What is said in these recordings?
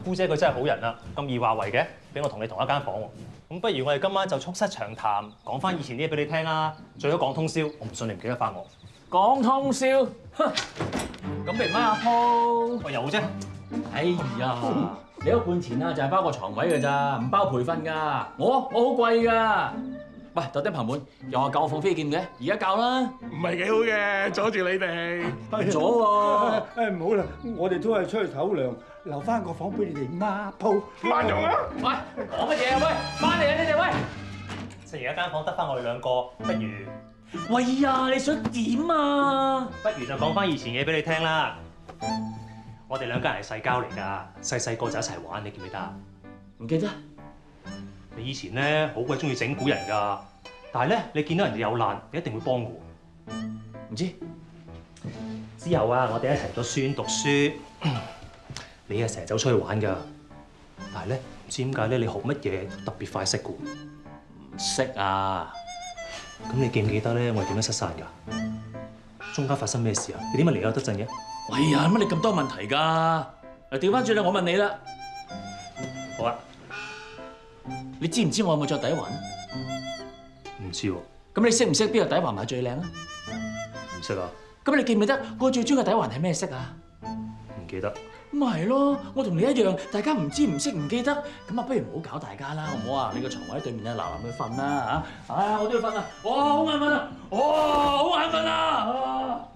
姑姐佢真係好人啦，咁易話為嘅，俾我同你同一間房喎。咁不如我哋今晚就促膝長談，講翻以前啲嘢俾你聽啦。最好講通宵，我唔信你唔記得翻我。 講通宵，哼！咁咪孖鋪？ 我有啫。 哎呀，你嗰半錢啊，就係包個床位㗎咋，唔包培訓㗎。我好貴㗎。喂，豆丁彭滿，又話教我放飛劍嘅，而家教啦。 唔係幾好嘅，阻住你哋。 阻喎！ 誒唔好啦，我哋都係出去唞涼，留翻個房俾你哋孖鋪。 慢用啊！ 喂，講乜嘢啊？喂，翻嚟啊你哋喂！ 即係而家間房得翻我哋兩個，不如喂呀，你想點啊？ 不如就講翻以前嘢俾你聽啦。我哋兩家人係世交嚟㗎，細個就一齊玩，你記唔記得啊？ 唔記得。 你以前咧好鬼中意整蠱人㗎，但係咧你見到人哋有難，你一定會幫㗎喎。 唔知之後啊，我哋一齊讀書讀書，你啊成日走出去玩㗎，但係咧唔知點解咧你學乜嘢特別快識㗎喎。 唔識啊？ 咁你記唔記得咧我係點樣失散㗎？中間發生咩事啊？你點解離開得陣嘅？ 喂呀，乜你咁多問題㗎？嗱，調翻轉啦，我問你啦。 好啊。 你知唔知我有冇着底環啊？ 唔知喎。 咁你識唔識邊個底環買最靚啊？ 唔識啊。 咁你記唔記得我最中意嘅底環係咩色啊？ 唔記得。 咪係咯，我同你一樣，大家唔知唔識唔記得，咁啊不如唔好搞大家啦，好唔好啊？你個床位喺對面啊，嗱去瞓啦嚇！哎呀，我都要瞓啦，哇好眼瞓啊，哇好眼瞓啊！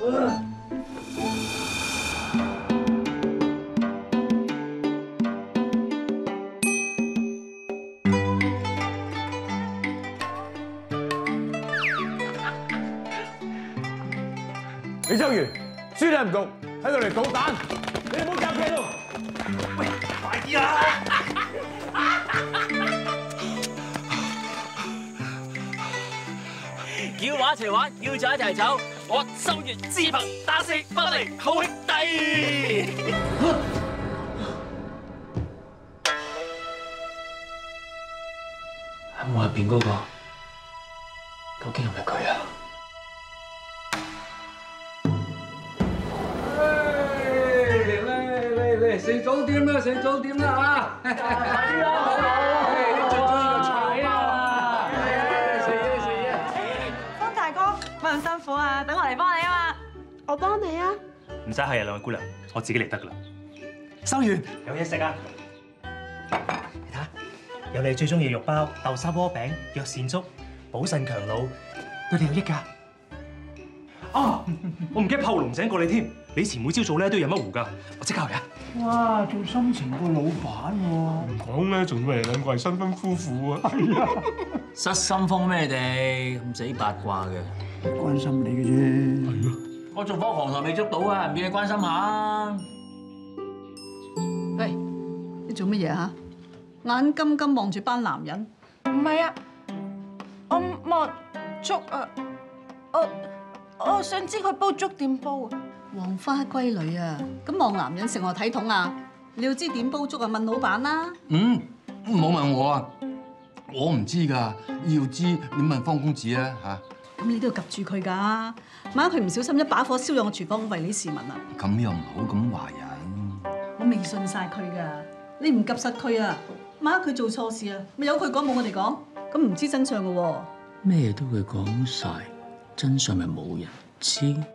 李秋元，書都唔讀，喺度嚟搗蛋，你哋唔好夾佢喺度。 喂，快啲啊！ 要玩一齊玩，要走一齊走，我收完自憑打死不離好兄弟。喺我入邊嗰個，究竟係咪佢啊？ 食早點啦，食早點啦嚇！係啊，你最中意個菜啊！食嘢！ 方大哥，乜咁辛苦啊？等我嚟幫你啊嘛！ 我幫你啊！ 唔使係啊，兩位姑娘，我自己嚟得㗎啦。 收完， 有嘢食啊！你睇下，有你最中意嘅肉包、豆沙鍋餅、藥膳粥、補腎強腦，對你有益㗎。啊！我唔記得泡龍井過你添。你以前每朝早咧都要飲一壺㗎，我即刻去啊！ 哇，做心情個老闆喎。 唔講咧，仲以為兩個係新婚夫婦啊！ 失心瘋咩哋咁死八卦嘅？ 關心你嘅啫。 係咯。 我做火行頭未捉到啊，唔叫你關心下。 喂，你做乜嘢嚇？眼金金望住班男人。 唔係啊，我望粥啊，我想知佢煲粥點煲啊。 黃花閨女啊，咁望男人成何體統啊？你要知點煲粥啊？問老闆啦。 唔好問我啊，我唔知㗎。要知你問方公子啊嚇。 咁你都要及住佢㗎，萬一佢唔小心一把火燒咗個廚房，為你市民啊！ 咁又唔好咁話人。 我未信晒佢㗎，你唔及實佢啊，萬一佢做錯事啊，咪由佢講冇我哋講，咁唔知真相㗎喎。 咩都會講晒，真相咪冇人知。